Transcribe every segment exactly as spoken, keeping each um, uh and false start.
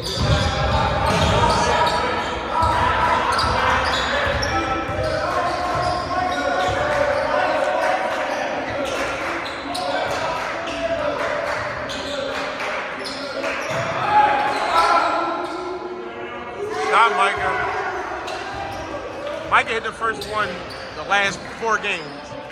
Shot Micah. Micah hit the first one the last four games.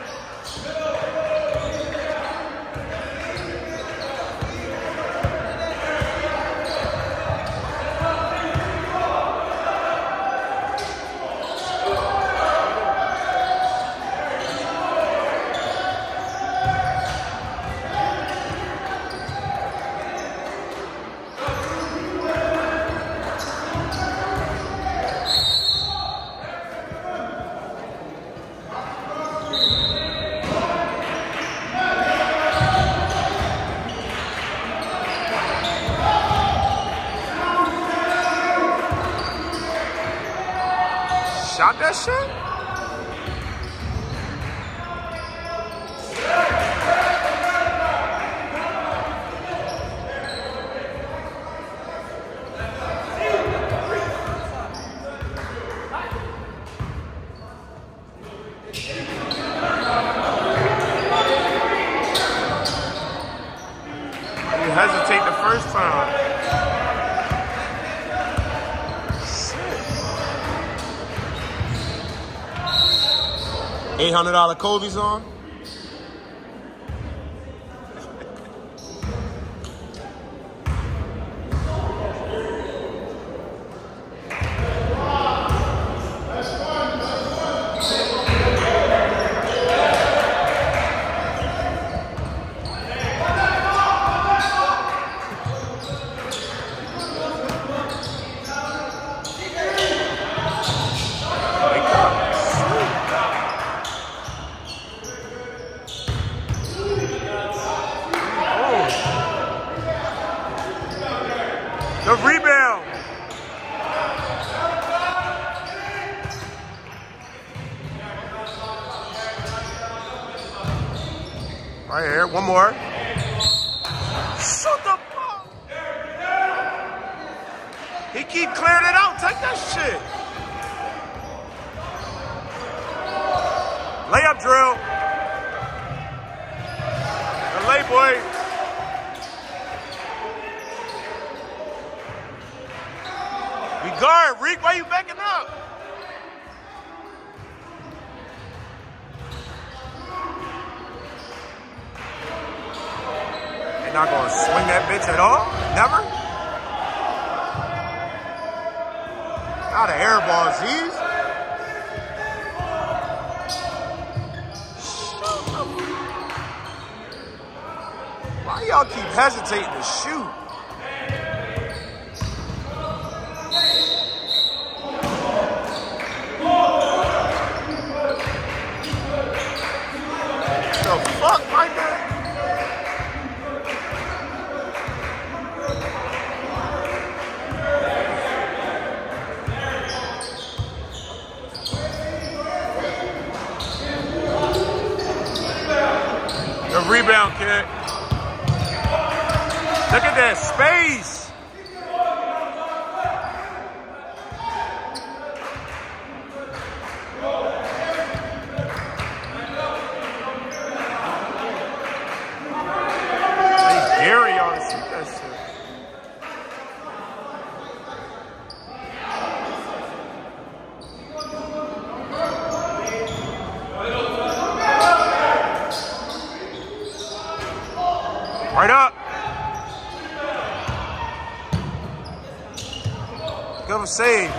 Shot that shit? You hesitate the first time. eight hundred dollar Kobe's on. The rebound. Right here, one more. Shut the fuck. He keep clearing it out. Take that shit. Layup drill. The lay boy. We guard, Reek, why you backing up? They're not gonna swing that bitch at all? Never? Not an air ball, Z's. Why y'all keep hesitating to shoot? Fuck, Micah. The rebound, kid. Look at that space. Gary ought to shoot that shit. Right up. Good save.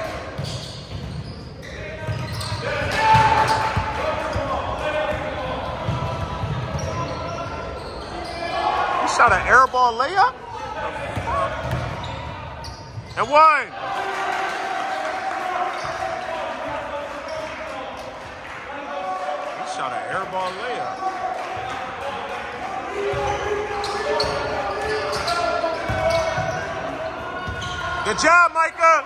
Shot an air ball layup? And one. He shot an air ball layup. Good job, Micah.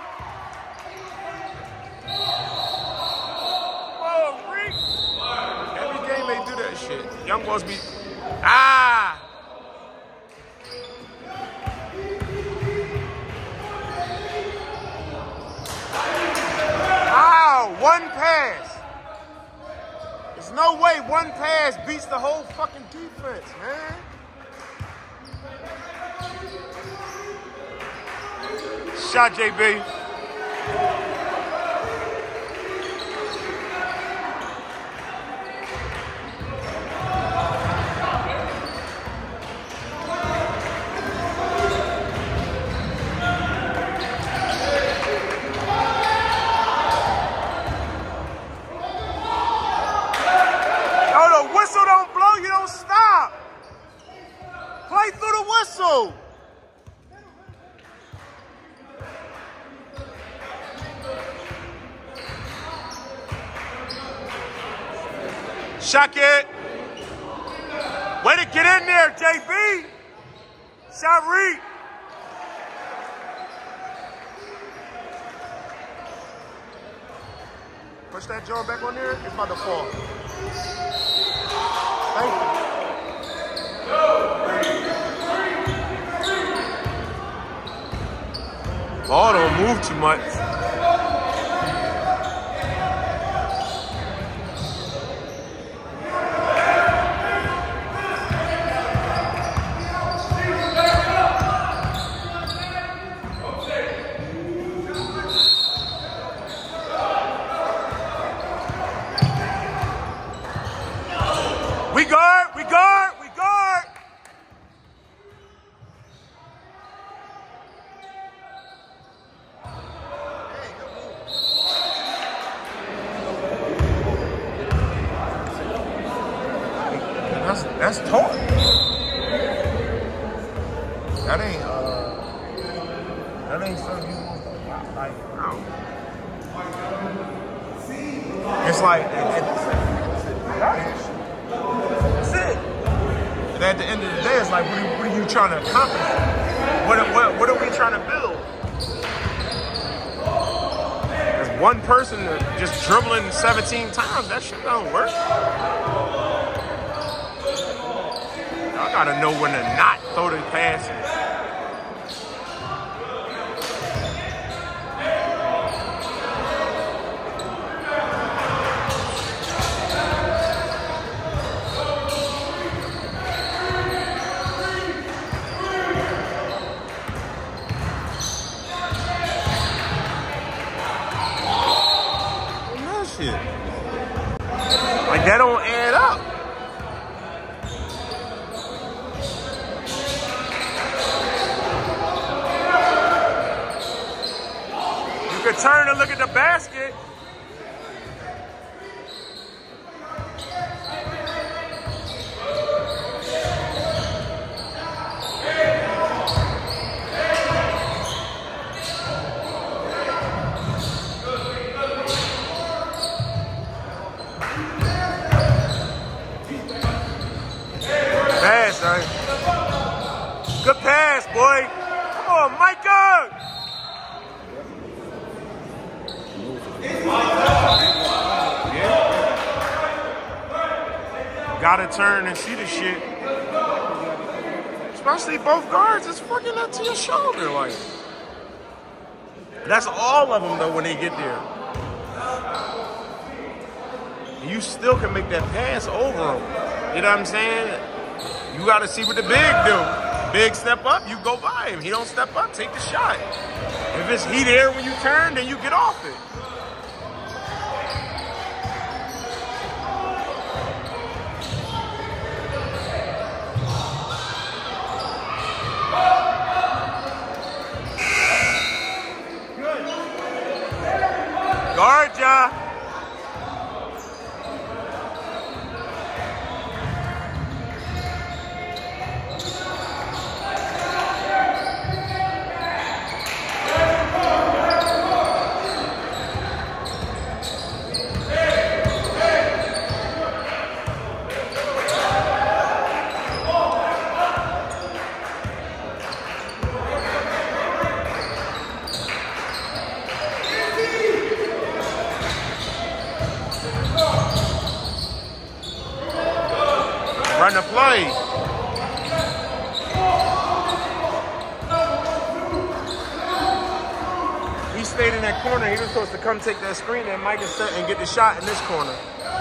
Whoa, Reek. Every game they do that shit. Young boys be... Ah! pass. There's no way one pass beats the whole fucking defense, man. Shot, J B. Whistle don't blow, you don't stop. Play through the whistle. Shot it. Way to get in there, J B. Shari. Push that jaw back on there. It's about to fall. Thank you. Ball don't move too much. We guard, we guard, we guard. That's that's taught. That ain't uh that ain't something you want to like out. It's like it, it, that's it. And at the end of the day, it's like, what are, what are you trying to accomplish? What, what, what are we trying to build? There's one person just dribbling seventeen times. That shit don't work. I gotta know when to not throw the passes. Like, that don't add up. You could turn and look at the basket. Good pass, boy. Come on, Micah. Gotta turn and see the shit. Especially both guards, it's fucking up to your shoulder. Like, that's all of them, though, when they get there. You still can make that pass over them. You know what I'm saying? You got to see what the big do. Big step up, you go by him. He don't step up, take the shot. If it's he there when you turn, then you get off it. Guard ya. Run the play. He stay stayed in that corner. He was supposed to come take that screen and Mike is set and get the shot in this corner.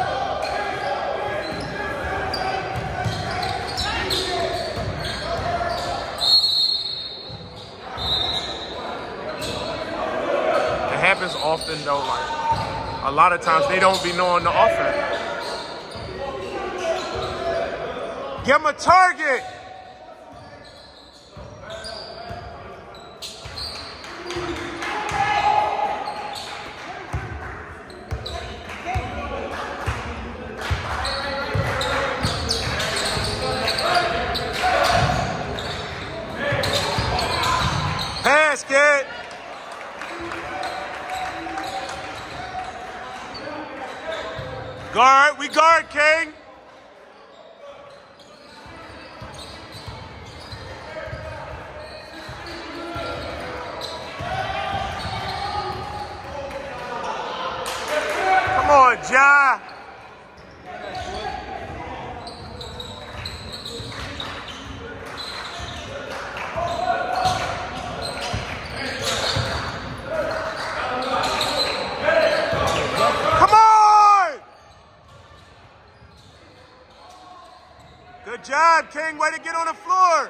It happens often though, like a lot of times they don't be knowing the offense. Give him a target. Basket. Guard, we guard, King. Come on, Ja. Good job, King. Way to get on the floor.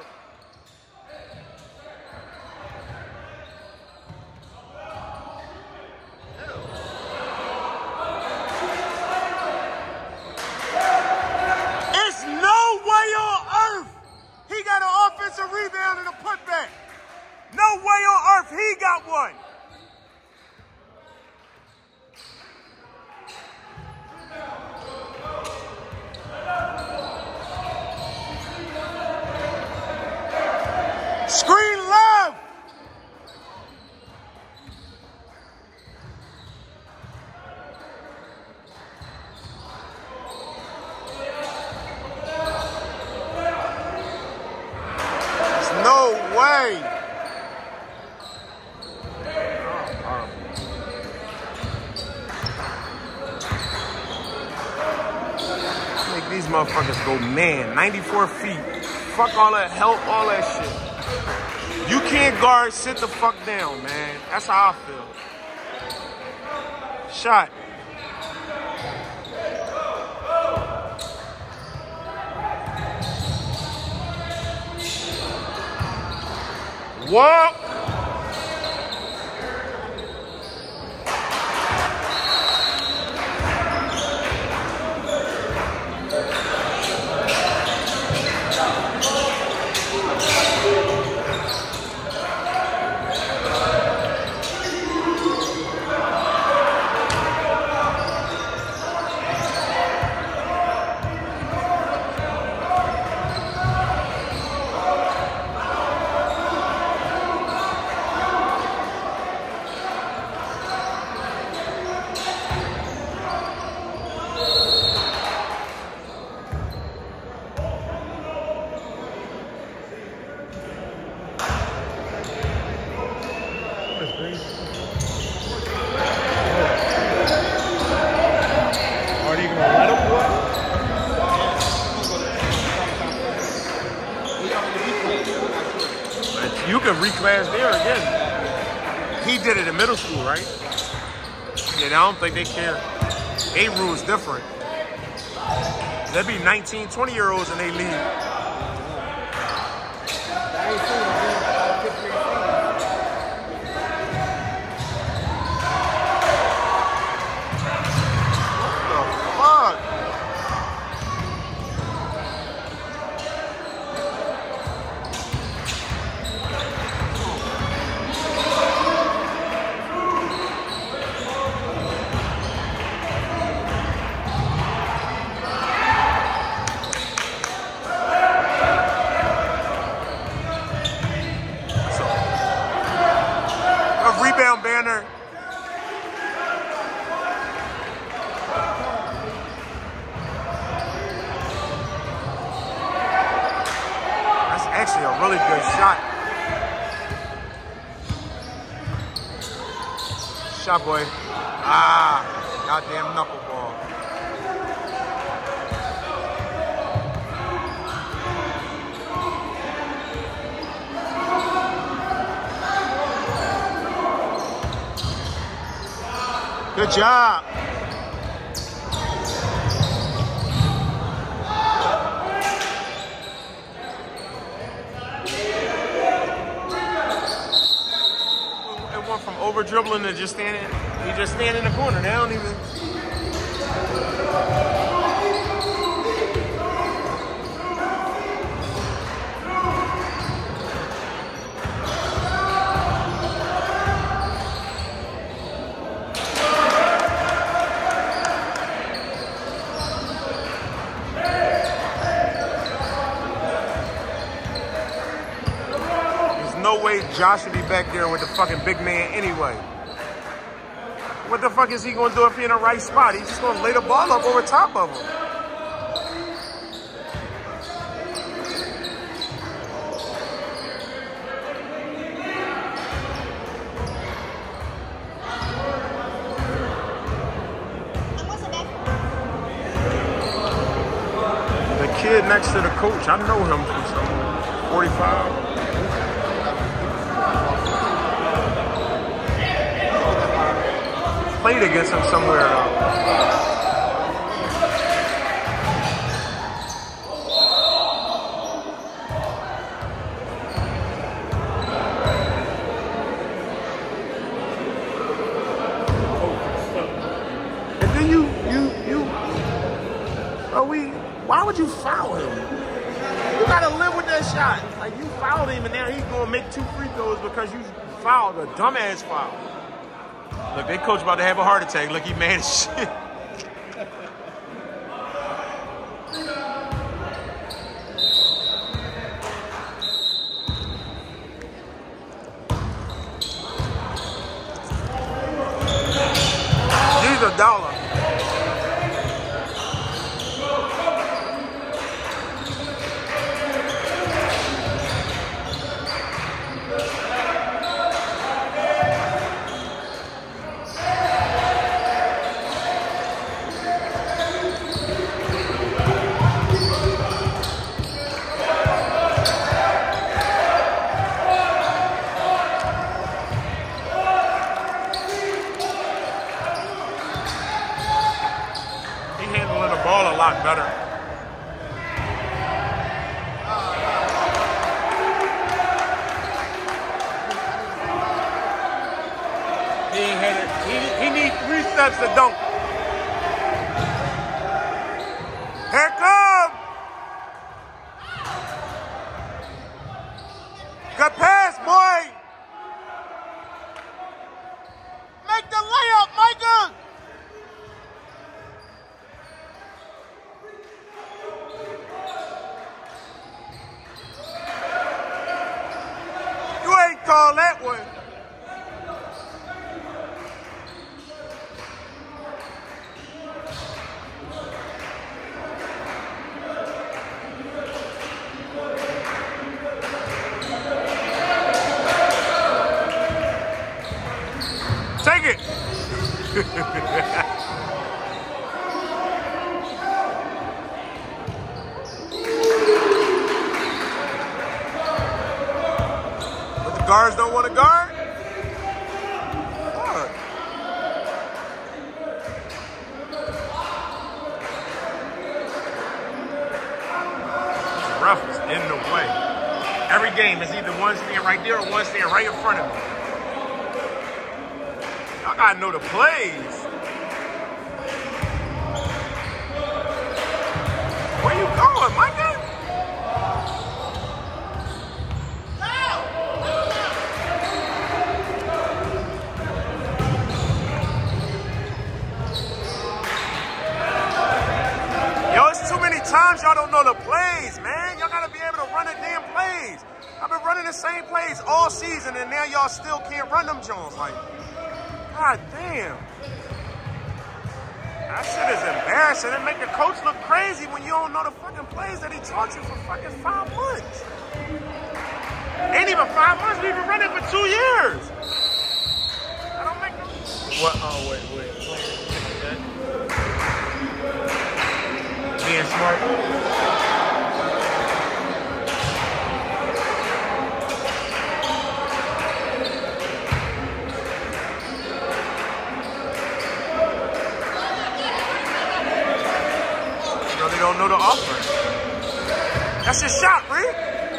It's no way on earth he got an offensive rebound and a putback. No way on earth he got one. Screen left. There's no way. Make these motherfuckers go man. ninety-four feet. Fuck all that help, all that shit. You can't guard, sit the fuck down, man. That's how I feel. Shot. Walk. You can reclass there again. He did it in middle school, right? Yeah, I don't think they care. They rules different. There'd be nineteen, twenty year olds in they league. Rebound banner. That's actually a really good shot. Shot, boy. Ah, goddamn knuckleball. Good job. It went from over dribbling to just standing. He just stand in the corner. They don't even. No way Josh should be back there with the fucking big man anyway. What the fuck is he going to do if he in the right spot? He's just going to lay the ball up over top of him. The kid next to the coach, I know him from somewhere. forty-five. Played against him somewhere. And then you, you, you, are we, why would you foul him? You gotta live with that shot. Like, you fouled him and now he's gonna make two free throws because you fouled a dumbass foul. Look, they coach about to have a heart attack. Look, he mad as shit. He's a dollar. A lot better. He ain't had it. He, he needs three steps to dunk. Here come. Good pass, boy. Make the layup, Micah. Call that one. Take it. Guards don't want to guard? Fuck. The ref is in the way. Every game is either one stand right there or one stand right in front of me. Y'all gotta know the plays. Where you going, Micah? Times y'all don't know the plays, man. Y'all gotta be able to run the damn plays. I've been running the same plays all season, and now y'all still can't run them Jones. Like, god damn. That shit is embarrassing. It make the coach look crazy when you don't know the fucking plays that he taught you for fucking five months. Ain't even five months, we've been running for two years. I don't make no... What? Oh, wait, wait. Being smart. your shot, Reed.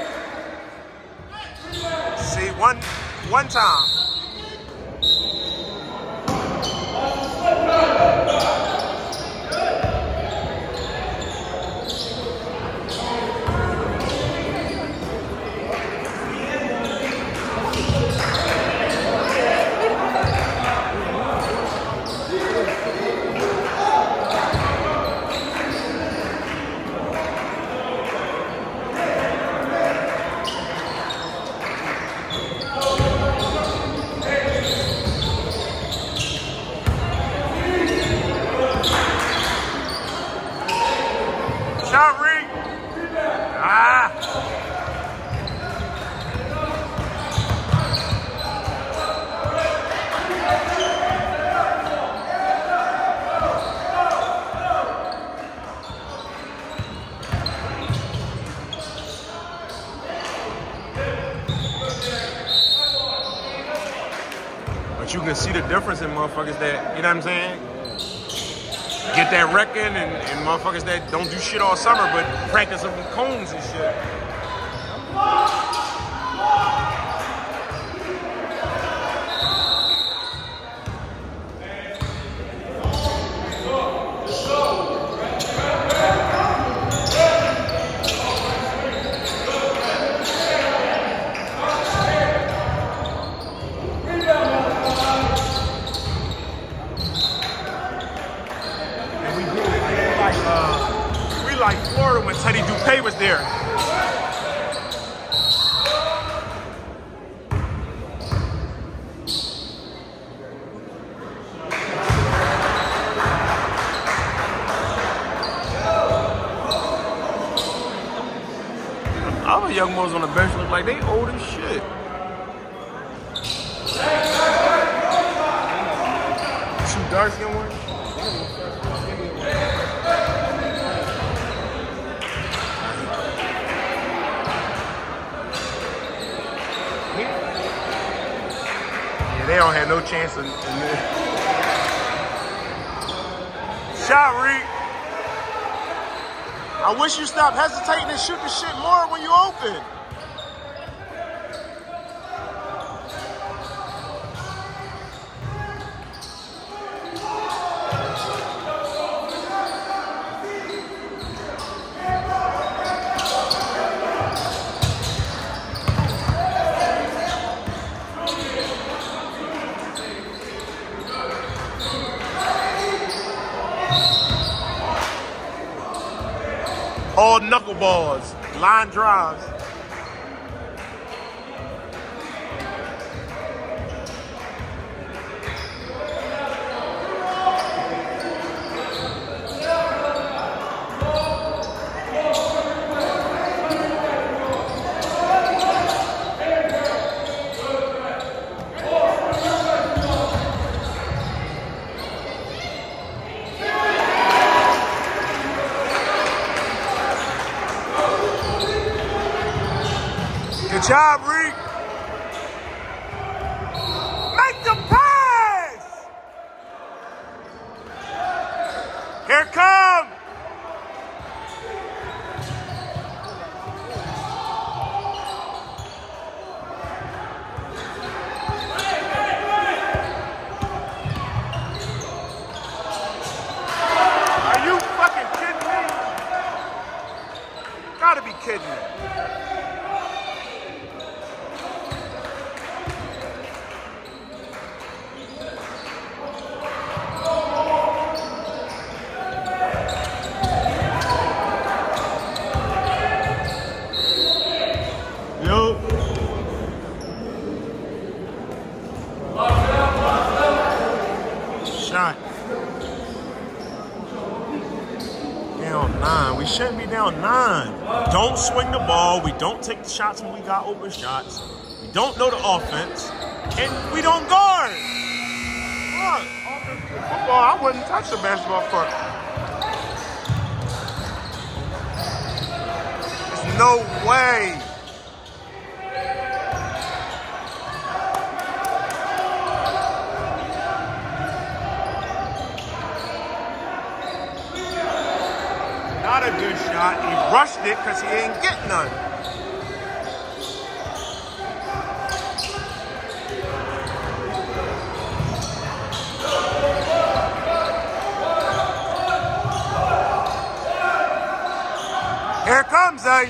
See, one, one time. Shot, Reed. Ah. But you can see the difference in motherfuckers that, you know what I'm saying? Get that record and, and motherfuckers that don't do shit all summer but practice them with cones and shit. Like Florida when Teddy Dupay was there. Other young ones on the bench look like they old as shit. Two dark skin ones. They don't have no chance in, in this. Shot, Reed. I wish you stopped hesitating and shoot the shit more when you open. All knuckleballs, line drives. Good job, Reed. Make the pass. Here it comes. Are you fucking kidding me? Gotta be kidding me. Shot. Down nine. We shouldn't be down nine. Don't swing the ball. We don't take shots when we got open shots. We don't know the offense. And we don't guard. Look, football, I wouldn't touch the basketball court. There's no way. Not a good shot. shot. He rushed it because he ain't get none. Here it comes, eh?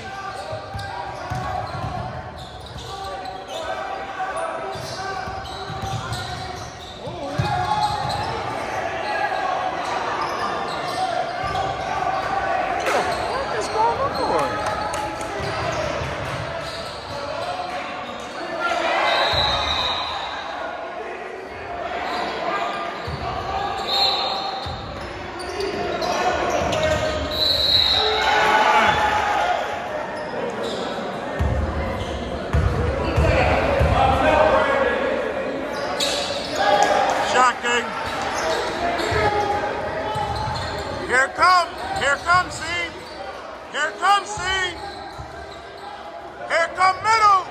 Here it comes. Here it comes, see? Here it comes, see? Here it come middle.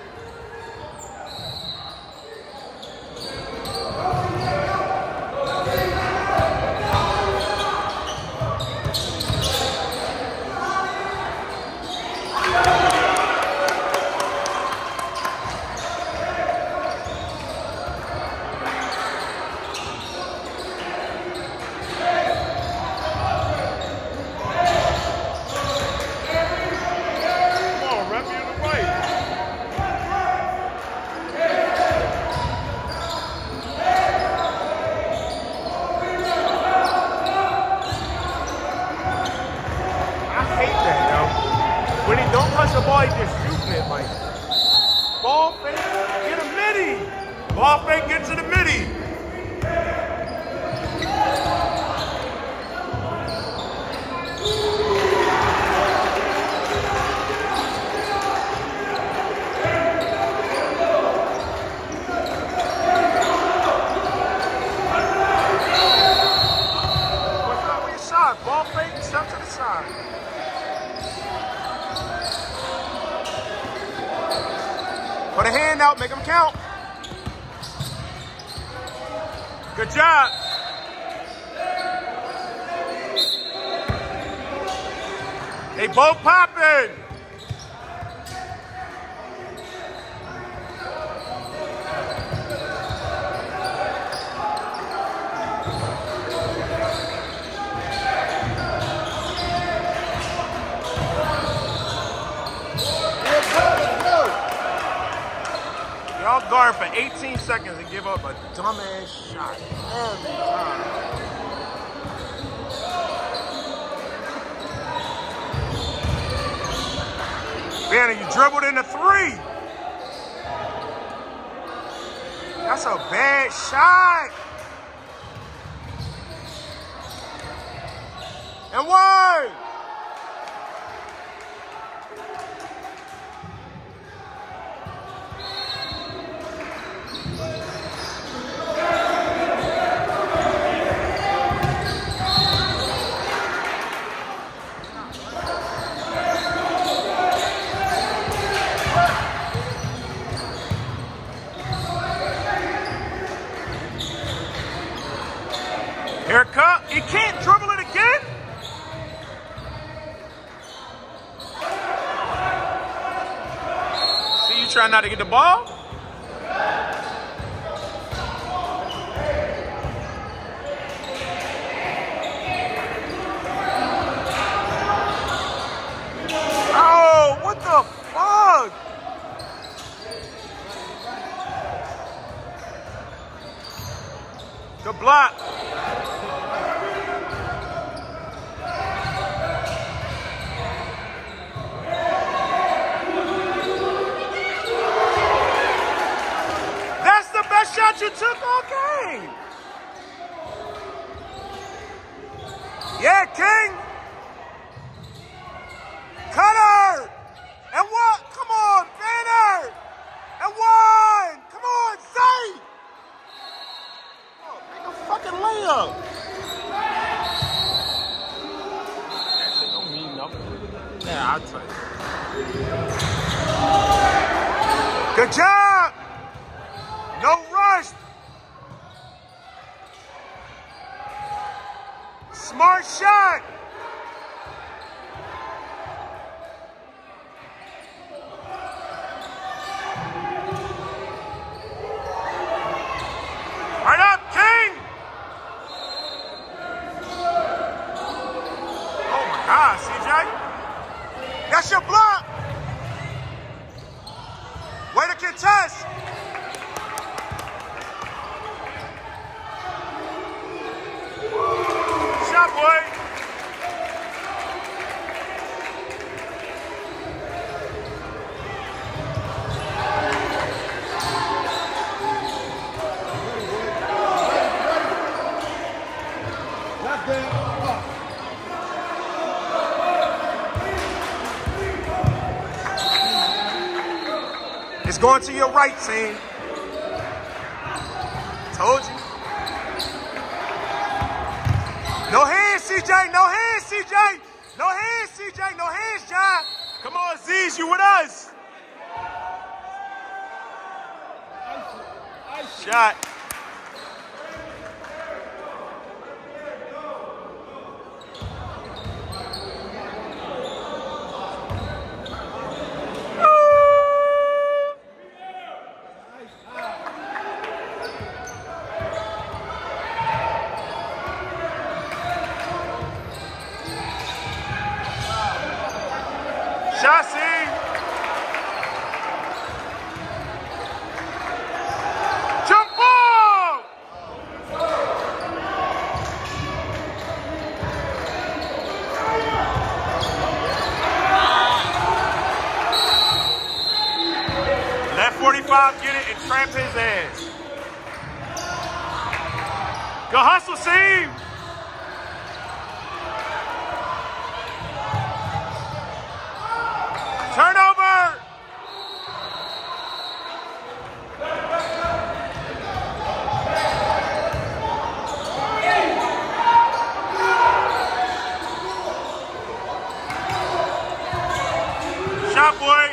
When he don't touch the ball, he just shooting it like ball fake, get a midi. Ball fake, get to the midi. What's up with your shot? Ball fake, step to the side. Put a hand out, make them count. Good job. They both popping. Y'all guard for eighteen seconds and give up a dumbass shot every time. Banner, you dribbled in the three. That's a bad shot. And one. Haircut, he can't dribble it again. See, you trying not to get the ball? Oh, what the fuck? The block. Shot you took all game. Yeah, King. Cutter. And what? Come on, Banner. And one. Come on, Zay. Oh, make a fucking layup. That shit don't mean nothing. Yeah, I'll tell you. Good job. No rush. Smart shot. Yes! Shot, boy! It's going to your right, team. Told you. No hands, C J. No hands, C J. No hands, C J. No hands, John. Come on, Z's, you with us. Shot. Shot, C. Jump ball! Let forty-five get it and trap his ass. Go hustle, Seam. Turnover. Shot, boy.